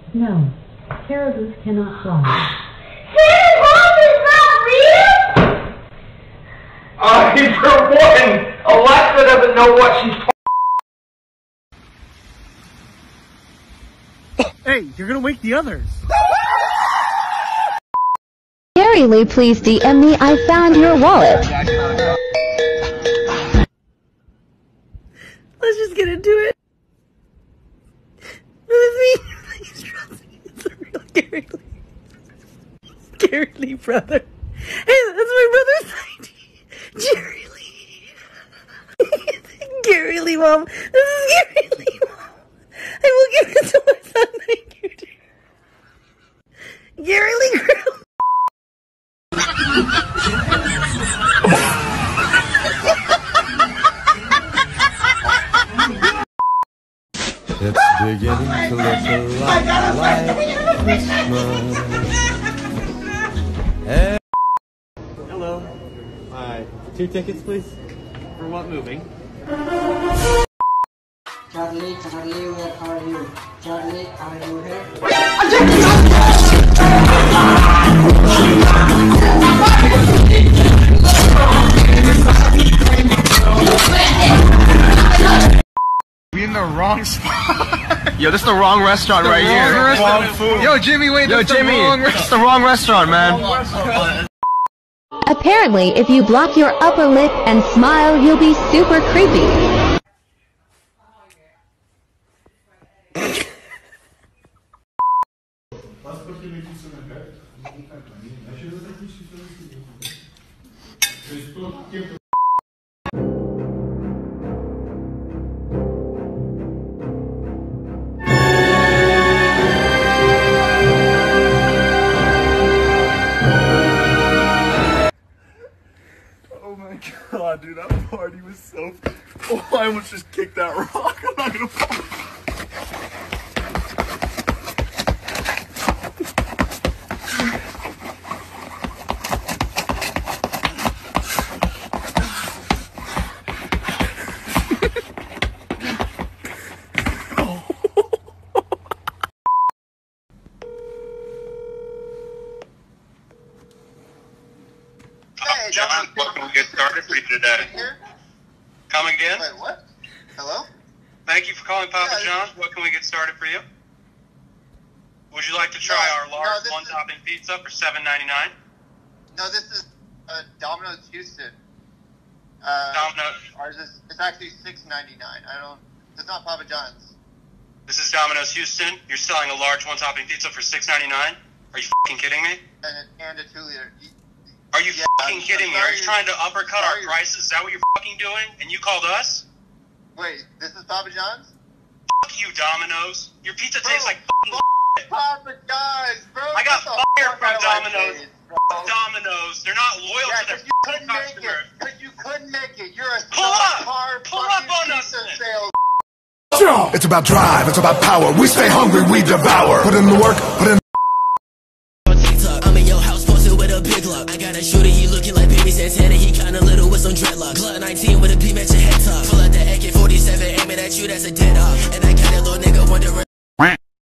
No, caribous cannot fly. Santa Claus is not real? For one, Alexa doesn't know what she's Hey, you're gonna wake the others. Gary Lee, please DM me. I found your wallet. Let's just get into it. It's me. Please trust me. It's a real Gary Lee. Gary Lee, brother. Hey, that's my brother's ID. Jerry Lee. Gary Lee, Mom. This is Gary Lee, Mom. I will give it to my son. Thank you, dear. Gary Lee Grill. It's beginning to look a lot like Christmas. Hello. Hi. 2 tickets, please. For what movie? Charlie, where are you? Charlie, are you here? We in the wrong spot. Yo, this is the wrong restaurant right here. Wrong food. Yo, Jimmy, wait. Yo, Jimmy, it's the wrong restaurant, man. Apparently, if you block your upper lip and smile, you'll be super creepy. Oh my god, dude, that party was so... Oh, I almost just kicked that rock. I'm not gonna fall. John, what can we get started for you today? Come again? Wait, what? Hello? Thank you for calling Papa John's. What can we get started for you? Would you like to try our large one-topping pizza for $7.99? No, this is Domino's Houston. Domino's. Ours is, it's actually $6.99. It's not Papa John's. This is Domino's Houston. You're selling a large one-topping pizza for $6.99? Are you fucking kidding me? And a 2-liter. Are you fucking kidding me? Are you trying to uppercut our prices? Is that what you're fucking doing? And you called us? Wait, this is Papa John's? Fuck you, Domino's. Your pizza tastes like fucking shit. Papa John's, bro. I got fired from Domino's. Domino's. They're not loyal to their fucking customers. Because you couldn't make it. You're a Pull up on us. It's about drive, it's about power. We stay hungry, we devour. Put in the work, put in. I'm in your house, posted with a big lock. I got a shooter, he looking like Baby Santana. He kinda little with some dreadlocks. Glock 19 with a beam at your head top. Pull out the AK-47, aiming at you, that's a dead op. And